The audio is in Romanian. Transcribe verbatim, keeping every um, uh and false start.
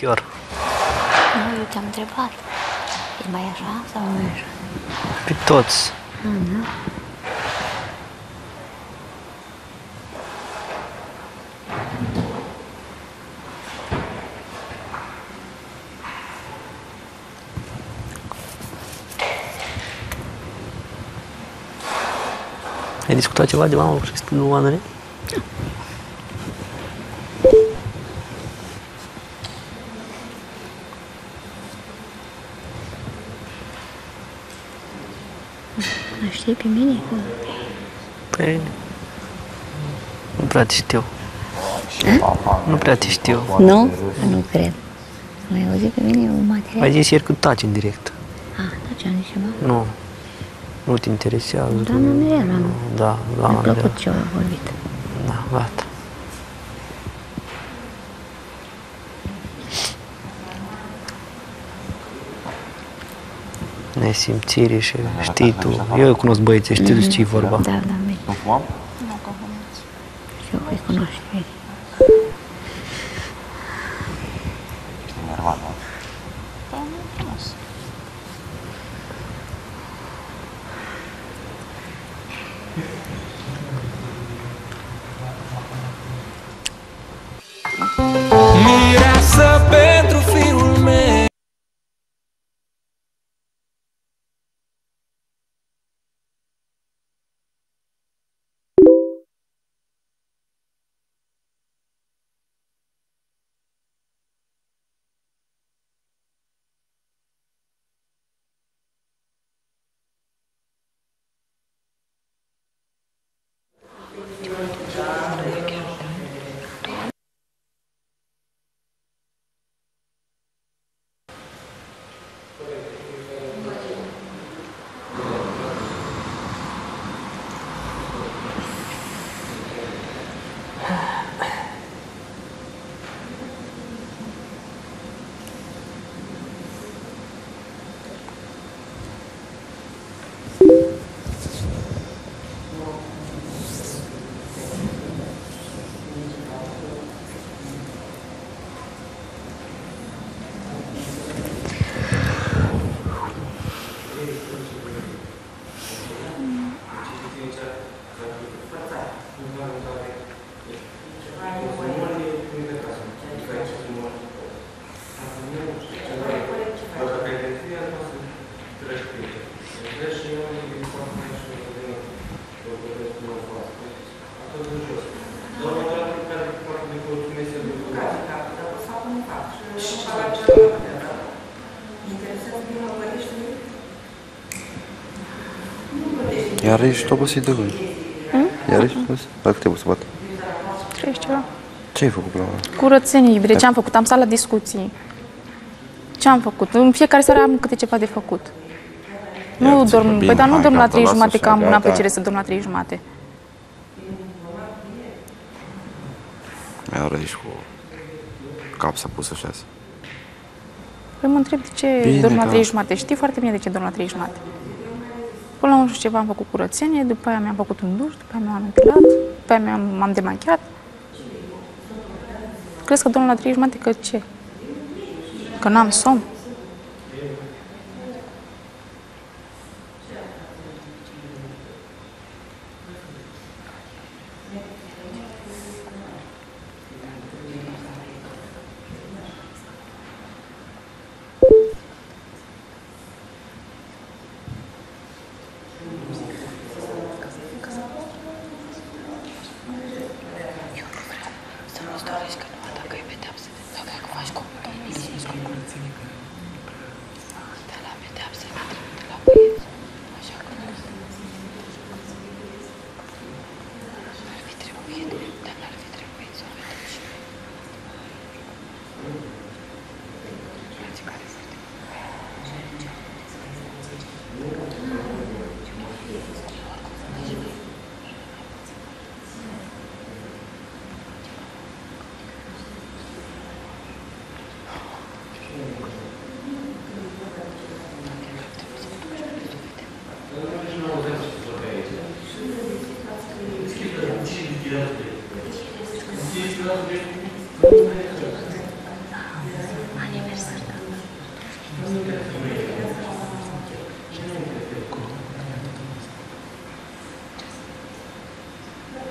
chiar. Nu, eu te-am întrebat. E mai așa sau nu e așa? Pe toți. Ah, da? Ai discutat ceva de mamă și cu Andrei? Nu știi pe mine? Păi... Nu prea te știu. Nu prea te știu. Nu? Nu cred. Mai auzit pe mine un material? Ai zis ieri că taci în direct. Ah, taci, am zis ceva? Nu. Nu te interesează. Doamna Mirela, nu? Da, doamna Mi-a Mirela. plăcut ce au vorbit. Da, gata. Nesimțire și știi tu. Eu cunosc băieții, știi de ce-i vorba. Da, da, bine. Nu fumam? Nu, că fumați. Și eu îi cunoști pe ei. Ești enervat, nu? Păi nu e frumos. Mireasă pentru fiul meu. Iar ești obosit de când? Iar ești obosit? La câte să bată? Treci ceva. Ce ai făcut până la urmă? Curățenie, iubire, ce am făcut? Am stat la discuții. Ce am făcut? În fiecare seară am câte ceva de făcut. Nu dorm, păi dar nu dorm la trei jumate, că am una plăcere să dorm la trei jumate. Mi-au răi și cu cap s-a pus așa. Păi mă întreb de ce Bine, dorm la da. trei jumate. Știi foarte bine de ce dorm la trei jumate. Până la urmă ceva am făcut curățenie, după aia mi-am făcut un duș, după aia mi-am epilat, după aia mi-am, m-am demachiat. Crezi că dorm la trei jumate că ce? Că n-am somn?